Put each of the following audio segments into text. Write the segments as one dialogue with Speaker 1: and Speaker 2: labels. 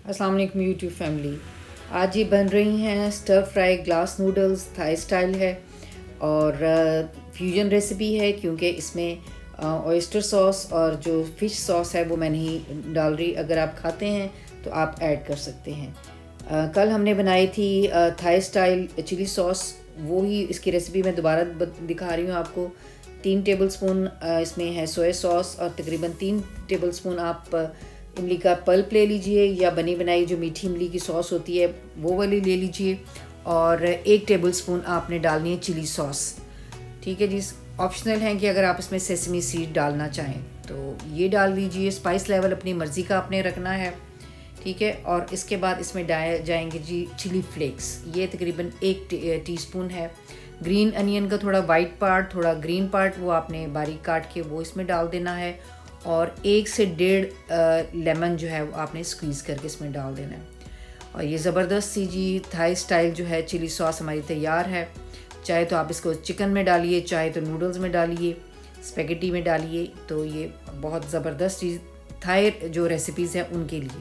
Speaker 1: अस्सलाम वालेकुम YouTube family. आज ये बन रही हैं stir fry glass noodles, Thai style है और फ्यूजन रेसिपी है क्योंकि इसमें ऑयस्टर सॉस और जो फ़िश सॉस है वो मैं नहीं डाल रही। अगर आप खाते हैं तो आप ऐड कर सकते हैं। कल हमने बनाई थी थाई स्टाइल चिली सॉस, वो ही इसकी रेसिपी मैं दोबारा दिखा रही हूँ आपको। 3 टेबलस्पून इसमें है सोया सॉस और तकरीबन 3 टेबलस्पून आप इमली का पल्प ले लीजिए या बनी बनाई जो मीठी इमली की सॉस होती है वो वाली ले लीजिए और 1 टेबलस्पून आपने डालनी है चिली सॉस। ठीक है जी, ऑप्शनल है कि अगर आप इसमें सेसमी सीड डालना चाहें तो ये डाल दीजिए। स्पाइस लेवल अपनी मर्ज़ी का आपने रखना है, ठीक है। और इसके बाद इसमें डाले जाएंगे जी चिली फ्लेक्स, ये तकरीबन 1 टीस्पून है। ग्रीन अनियन का थोड़ा वाइट पार्ट, थोड़ा ग्रीन पार्ट, वो आपने बारीक काट के वो इसमें डाल देना है और 1 से 1.5 लेमन जो है वो आपने स्क्वीज़ करके इसमें डाल देना है। और ये ज़बरदस्त सी जी थाई स्टाइल जो है चिली सॉस हमारी तैयार है। चाहे तो आप इसको चिकन में डालिए, चाहे तो नूडल्स में डालिए, स्पेगेटी में डालिए, तो ये बहुत ज़बरदस्त चीज़ थाई जो रेसिपीज़ हैं उनके लिए।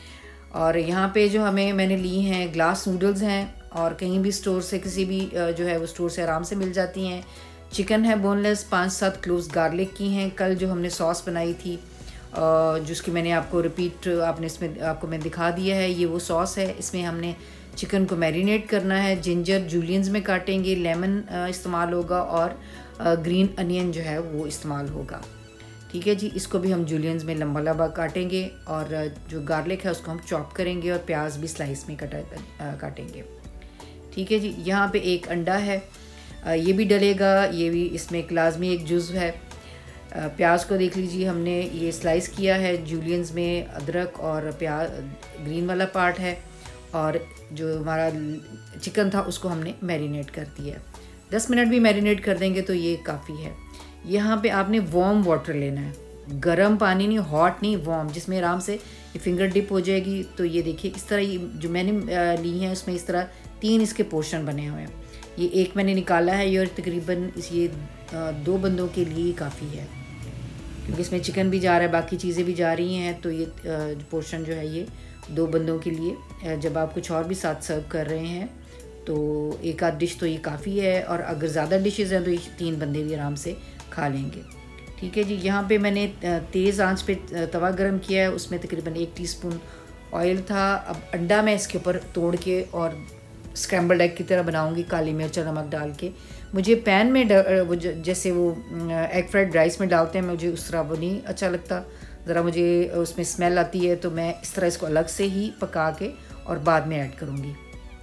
Speaker 1: और यहाँ पे जो मैंने ली हैं ग्लास नूडल्स हैं और कहीं भी स्टोर से किसी भी जो है वो स्टोर से आराम से मिल जाती हैं। चिकन है बोनलेस, 5-7 क्लोव्स गार्लिक की हैं। कल जो हमने सॉस बनाई थी जिसकी मैंने आपको रिपीट आपने इसमें आपको मैं दिखा दिया है, ये वो सॉस है। इसमें हमने चिकन को मैरिनेट करना है, जिंजर जूलियंस में काटेंगे, लेमन इस्तेमाल होगा और ग्रीन अनियन जो है वो इस्तेमाल होगा। ठीक है जी, इसको भी हम जूलियंस में लंबा लंबा काटेंगे और जो गार्लिक है उसको हम चॉप करेंगे और प्याज भी स्लाइस में काटेंगे। ठीक है जी, यहाँ पे 1 अंडा है, ये भी डलेगा, ये भी इसमें एक लाजमी एक जुज़ है। प्याज को देख लीजिए, हमने ये स्लाइस किया है जूलियंस में, अदरक और प्याज ग्रीन वाला पार्ट है और जो हमारा चिकन था उसको हमने मैरिनेट कर दिया। 10 मिनट भी मैरिनेट कर देंगे तो ये काफ़ी है। यहाँ पे आपने वार्म वाटर लेना है, गर्म पानी नहीं, हॉट नहीं, वार्म, जिसमें आराम से ये फिंगर डिप हो जाएगी। तो ये देखिए इस तरह ये जो मैंने ली हैं उसमें इस तरह 3 इसके पोर्शन बने हुए हैं। ये 1 मैंने निकाला है, ये और तकरीबन ये 2 बंदों के लिए काफ़ी है क्योंकि इसमें चिकन भी जा रहा है, बाकी चीज़ें भी जा रही हैं। तो ये पोर्शन जो है ये 2 बंदों के लिए। जब आप कुछ और भी साथ सर्व कर रहे हैं तो 1 आध डिश तो ये काफ़ी है, और अगर ज़्यादा डिशेज़ हैं तो ये 3 बंदे भी आराम से खा लेंगे। ठीक है जी, यहाँ पे मैंने तेज़ आंच पे तवा गरम किया है, उसमें तकरीबन 1 टीस्पून ऑयल था। अब अंडा मैं इसके ऊपर तोड़ के और स्क्रैम्बल्ड एग की तरह बनाऊंगी, काली मिर्च और नमक डाल के। मुझे पैन में वो जैसे वो एग फ्राइड राइस में डालते हैं, मुझे उस तरह वो नहीं अच्छा लगता, ज़रा मुझे उसमें स्मेल आती है। तो मैं इस तरह इसको अलग से ही पका के और बाद में ऐड करूँगी।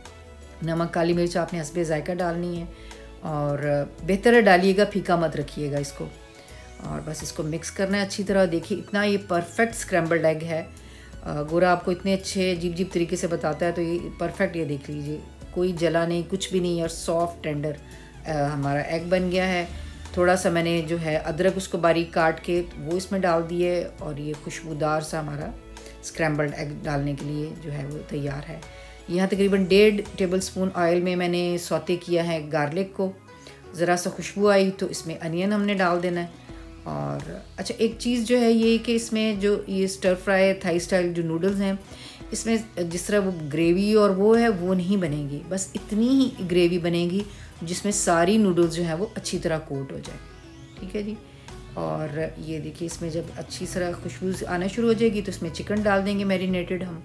Speaker 1: नमक काली मिर्च आपने हस्बे ज़ायका डालनी है और बेहतर है डालिएगा, फीका मत रखिएगा इसको। और बस इसको मिक्स करना है अच्छी तरह। देखिए इतना ये परफेक्ट स्क्रैम्बल्ड एग है। गोरा आपको इतने अच्छे अजीब तरीके से बताता है, तो ये परफेक्ट, ये देख लीजिए, कोई जला नहीं, कुछ भी नहीं, और सॉफ्ट टेंडर हमारा एग बन गया है। थोड़ा सा मैंने जो है अदरक उसको बारीक काट के वो इसमें डाल दिए और ये खुशबूदार सा हमारा स्क्रैम्बल्ड एग डालने के लिए जो है वो तैयार है। यहाँ तकरीबन 1.5 टेबलस्पून ऑयल में मैंने सौते किया है गार्लिक को। ज़रा सा खुशबू आई तो इसमें अनियन हमने डाल देना है। और अच्छा, एक चीज़ जो है ये कि इसमें जो ये स्टर फ्राई थाई स्टाइल जो नूडल्स हैं, इसमें जिस तरह वो ग्रेवी और वो है वो नहीं बनेगी, बस इतनी ही ग्रेवी बनेगी जिसमें सारी नूडल्स जो है वो अच्छी तरह कोट हो जाए। ठीक है जी, और ये देखिए इसमें जब अच्छी तरह खुशबू आना शुरू हो जाएगी तो इसमें चिकन डाल देंगे मैरिनेटेड हम,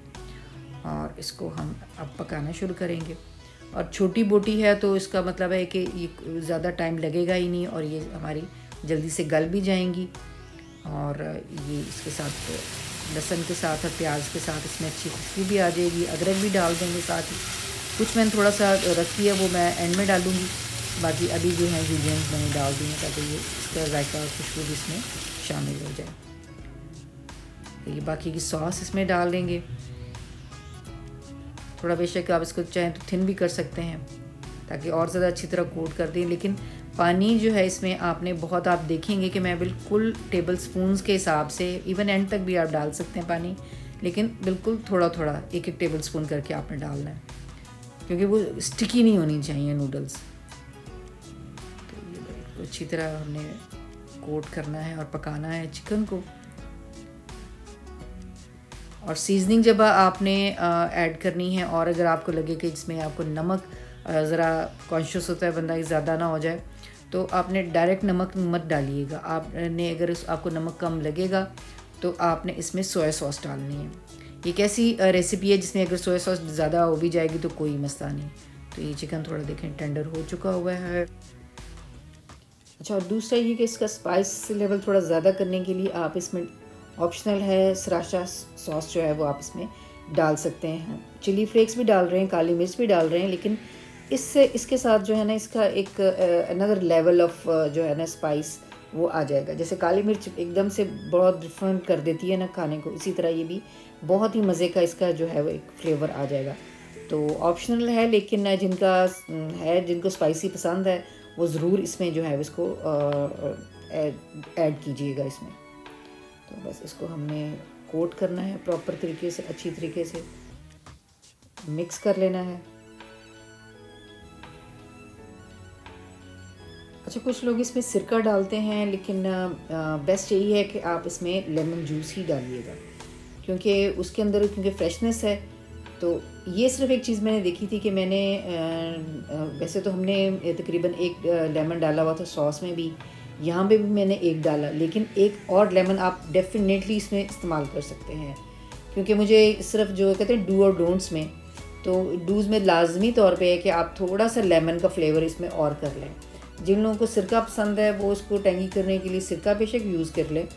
Speaker 1: और इसको हम अब पकाना शुरू करेंगे। और छोटी बोटी है तो इसका मतलब है कि ये ज़्यादा टाइम लगेगा ही नहीं और ये हमारी जल्दी से गल भी जाएंगी। और ये इसके साथ लहसुन के साथ और प्याज के साथ इसमें अच्छी खुशबू भी आ जाएगी। अदरक भी डाल देंगे साथ ही, कुछ मैंने थोड़ा सा रखी है वो मैं एंड में डालूँगी, बाकी अभी जो है जूलियंस मैंने डाल दी हैं ताकि ये इसका जायका और खुशबू भी इसमें शामिल हो जाए। ये बाकी की सॉस इसमें डाल देंगे। थोड़ा बेशक आप इसको चाहें तो थिन भी कर सकते हैं ताकि और ज़्यादा अच्छी तरह कोट कर दें, लेकिन पानी जो है इसमें आपने बहुत, आप देखेंगे कि मैं बिल्कुल टेबल स्पून्स के हिसाब से, इवन एंड तक भी आप डाल सकते हैं पानी, लेकिन बिल्कुल थोड़ा थोड़ा 1-1 टेबल स्पून करके आपने डालना है क्योंकि वो स्टिकी नहीं होनी चाहिए नूडल्स। तो ये अच्छी तरह हमने कोट करना है और पकाना है चिकन को। और सीजनिंग जब आपने ऐड करनी है, और अगर आपको लगे कि इसमें आपको नमक ज़रा कॉन्शियस होता है बंदा कि ज़्यादा ना हो जाए, तो आपने डायरेक्ट नमक मत डालिएगा। आपने अगर आपको नमक कम लगेगा तो आपने इसमें सोया सॉस डालनी है। ये कैसी रेसिपी है जिसमें अगर सोया सॉस ज़्यादा हो भी जाएगी तो कोई मसला नहीं। तो ये चिकन थोड़ा देखें टेंडर हो चुका हुआ है। अच्छा, और दूसरा ये कि इसका स्पाइस लेवल थोड़ा ज़्यादा करने के लिए आप इसमें ऑप्शनल है सराशा सॉस जो है वो आप इसमें डाल सकते हैं। चिली फ्लेक्स भी डाल रहे हैं, काली मिर्च भी डाल रहे हैं, लेकिन इससे इसके साथ जो है ना इसका एक अनदर लेवल ऑफ जो है ना स्पाइस वो आ जाएगा। जैसे काली मिर्च एकदम से बहुत डिफरेंट कर देती है ना खाने को, इसी तरह ये भी बहुत ही मज़े का इसका जो है वो एक फ्लेवर आ जाएगा। तो ऑप्शनल है, लेकिन जिनका है जिनको स्पाइसी पसंद है वो ज़रूर इसमें जो है इसको ऐड कीजिएगा इसमें। तो बस इसको हमने कोट करना है प्रॉपर तरीके से, अच्छी तरीके से मिक्स कर लेना है। अच्छा, कुछ लोग इसमें सिरका डालते हैं, लेकिन बेस्ट यही है कि आप इसमें लेमन जूस ही डालिएगा, क्योंकि उसके अंदर क्योंकि फ्रेशनेस है। तो ये सिर्फ एक चीज़ मैंने देखी थी कि मैंने वैसे तो हमने तकरीबन एक लेमन डाला हुआ था सॉस में भी, यहाँ पे भी मैंने एक डाला, लेकिन एक और लेमन आप डेफिनेटली इसमें इस्तेमाल कर सकते हैं, क्योंकि मुझे सिर्फ जो कहते हैं डू और डोंट्स में, तो डूज़ में लाजमी तौर पे है कि आप थोड़ा सा लेमन का फ्लेवर इसमें और कर लें। जिन लोगों को सिरका पसंद है वो उसको टेंगी करने के लिए सिरका बेशक यूज़ कर लें,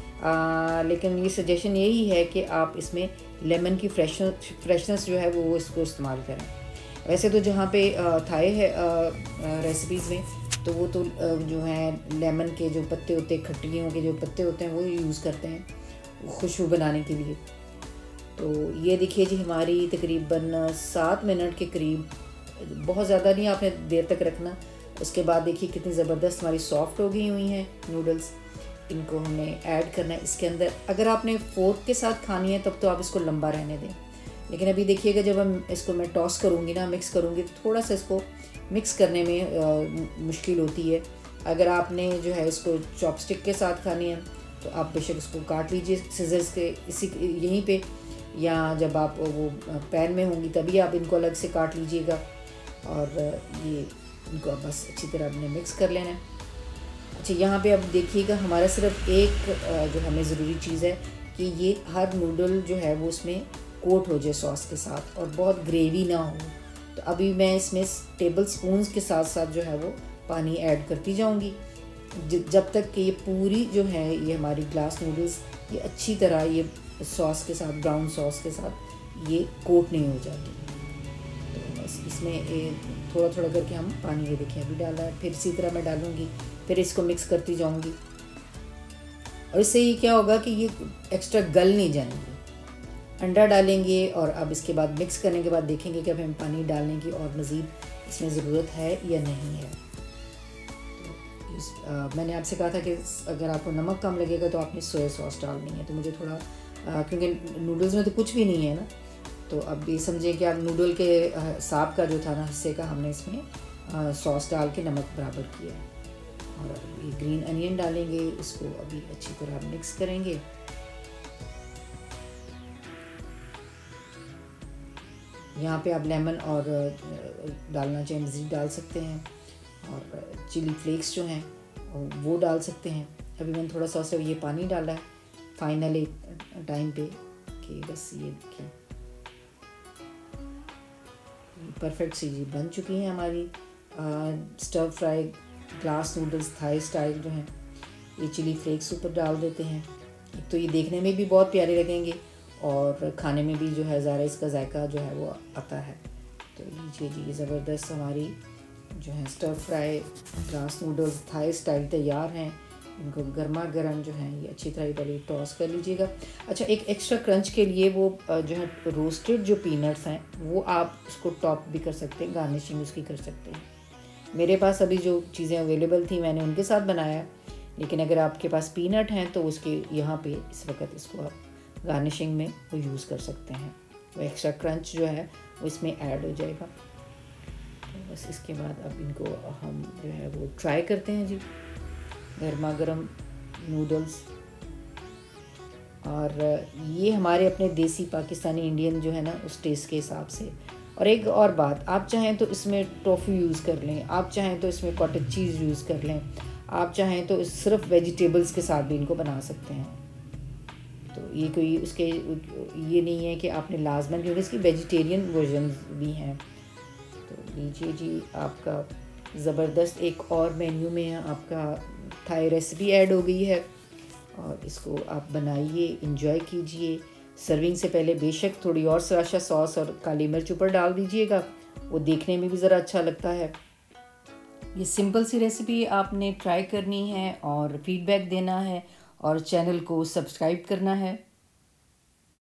Speaker 1: लेकिन ये सजेशन यही है कि आप इसमें लेमन की फ्रेशनेस जो है वो इसको इस्तेमाल करें। वैसे तो जहाँ पे थाई है रेसिपीज़ में, तो वो तो जो है लेमन के जो पत्ते होते हैं, खट्टियों के जो पत्ते होते हैं वो यूज़ करते हैं खुशबू बनाने के लिए। तो ये देखिए जी, हमारी तकरीबन 7 मिनट के करीब, बहुत ज़्यादा नहीं आपने देर तक रखना। उसके बाद देखिए कितनी ज़बरदस्त हमारी सॉफ्ट हो गई हुई हैं नूडल्स। इनको हमने ऐड करना है इसके अंदर। अगर आपने फोर्क के साथ खानी है तब तो आप इसको लंबा रहने दें, लेकिन अभी देखिएगा जब हम इसको मैं टॉस करूँगी ना, मिक्स करूँगी, तो थोड़ा सा इसको मिक्स करने में मुश्किल होती है। अगर आपने जो है इसको चॉपस्टिक के साथ खानी है तो आप बेशक इसको काट लीजिए सिजर्स के इसी यहीं पे, या जब आप वो पैन में होंगी तभी आप इनको अलग से काट लीजिएगा। और ये इनको बस अच्छी तरह आपने मिक्स कर लेना है। अच्छा, यहाँ पे अब देखिएगा हमारा सिर्फ एक जो हमें ज़रूरी चीज़ है कि ये हर नूडल जो है वो उसमें कोट हो जाए सॉस के साथ और बहुत ग्रेवी ना हो। तो अभी मैं इसमें टेबल स्पून्स के साथ साथ जो है वो पानी ऐड करती जाऊँगी जब तक कि ये पूरी जो है ये हमारी ग्लास नूडल्स ये अच्छी तरह ये सॉस के साथ, ब्राउन सॉस के साथ ये कोट नहीं हो जाती। तो बस इसमें थोड़ा थोड़ा करके हम पानी, ये देखिए अभी डाला है, फिर इसी तरह मैं डालूँगी, फिर इसको मिक्स करती जाऊँगी। और इससे ये क्या होगा कि ये एक्स्ट्रा गल नहीं जाएंगे। अंडा डालेंगे और अब इसके बाद मिक्स करने के बाद देखेंगे कि अब हमें पानी डालने की और मज़ीद इसमें ज़रूरत है या नहीं है। तो मैंने आपसे कहा था कि अगर आपको नमक कम लगेगा तो आपने सोया सॉस डालनी है। तो मुझे थोड़ा क्योंकि नूडल्स में तो कुछ भी नहीं है ना, तो अब ये समझें कि आप नूडल के हिसाब का जो था ना हिस्से का हमने इसमें सॉस डाल के नमक बराबर किया है। और अब ये ग्रीन अनियन डालेंगे, इसको अभी अच्छी तरह मिक्स करेंगे। यहाँ पे आप लेमन और डालना चाहें मज़ीद डाल सकते हैं, और चिली फ्लेक्स जो हैं वो डाल सकते हैं। अभी मैंने थोड़ा सा ये पानी डाला है फाइनली टाइम पे कि बस ये देखिए परफेक्ट सी जी बन चुकी हैं हमारी stir fry glass noodles Thai style जो हैं। ये चिली फ्लेक्स ऊपर डाल देते हैं, एक तो ये देखने में भी बहुत प्यारे लगेंगे और खाने में भी जो है ज़रा इसका जायका जो है वो आता है। तो लीजिए जी, ज़बरदस्त हमारी जो है stir fry glass noodles Thai style तैयार हैं। इनको गर्मा गर्म जो है ये अच्छी तरह पहले टॉस कर लीजिएगा। अच्छा, एक एक्स्ट्रा क्रंच के लिए वो जो है रोस्टेड जो पीनट्स हैं वो आप उसको टॉप भी कर सकते हैं, गार्निशिंग उसकी कर सकते हैं। मेरे पास अभी जो चीज़ें अवेलेबल थी मैंने उनके साथ बनाया, लेकिन अगर आपके पास पीनट हैं तो उसके यहाँ पे इस वक्त इसको आप गार्निशिंग में वो यूज़ कर सकते हैं। वो एक्स्ट्रा क्रंच जो है वो इसमें ऐड हो जाएगा। तो बस इसके बाद अब इनको हम जो है वो ट्राई करते हैं जी। गर्मा गर्म नूडल्स और ये हमारे अपने देसी पाकिस्तानी इंडियन जो है ना उस टेस्ट के हिसाब से। और एक और बात, आप चाहें तो इसमें टोफू यूज़ कर लें, आप चाहें तो इसमें कॉटेज चीज़ यूज़ कर लें, आप चाहें तो सिर्फ वेजिटेबल्स के साथ भी इनको बना सकते हैं। तो ये कोई उसके ये नहीं है कि आपने लाजमन, क्योंकि इसकी वेजिटेरियन वर्जन भी हैं। तो लीजिए जी, आपका ज़बरदस्त एक और मेन्यू में आपका थाई रेसिपी ऐड हो गई है, और इसको आप बनाइए, इंजॉय कीजिए। सर्विंग से पहले बेशक थोड़ी और सराशा सॉस और काली मिर्च ऊपर डाल दीजिएगा, वो देखने में भी ज़रा अच्छा लगता है। ये सिंपल सी रेसिपी आपने ट्राई करनी है और फीडबैक देना है और चैनल को सब्सक्राइब करना है।